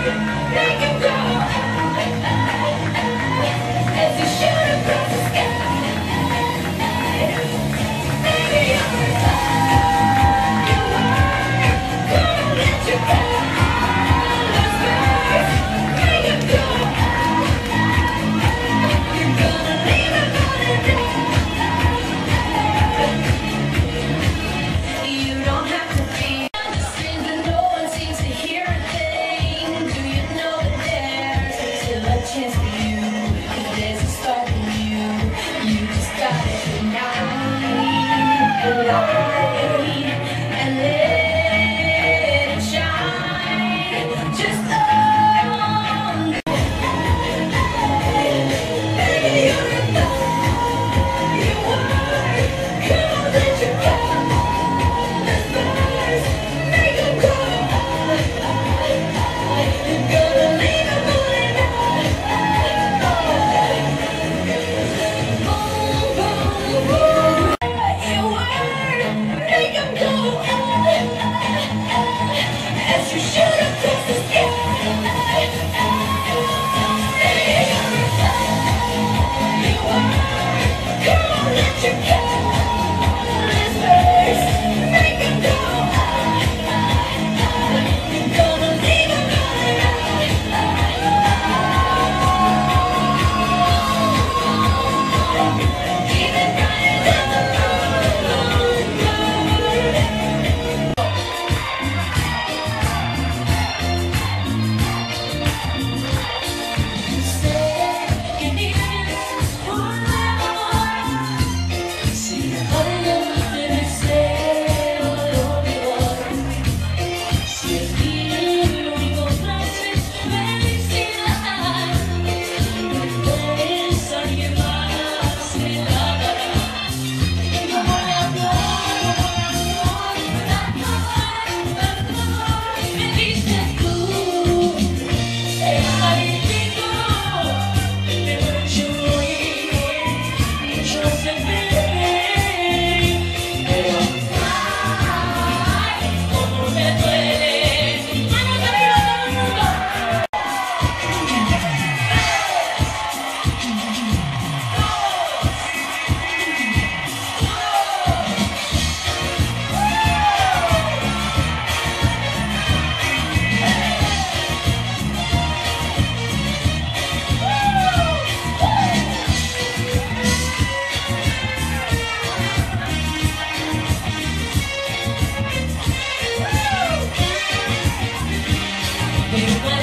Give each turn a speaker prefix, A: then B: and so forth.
A: Make him go as you shoot across the sky. Maybe you're you were gonna let you go. Let's first make him go. You're gonna leave him on the you don't have to be understand that no one seems to hear a thing. Do you know that there's still a chance for you? 'Cause there's a spark in you. You just gotta ignite the light and let it shine. Just on. Baby, you're a thought. You are. Come on, let you go. Make him go. You're gonna leave him on it. Boom, boom, boom. You were. Make him go. As you shoot across the sky. You are. Come on, let you go. Let's first make him go. You're gonna leave him on it. Even brighter than the moon. Say you need it forever. See all the love that it say all over. Si el único placer felicidad, puedes alguien más me la dará. No voy a hablar, me diste tú, el maritito, te mucho y yo sé perder, pero ay, cómo me duele, manos arriba todo el mundo. Everybody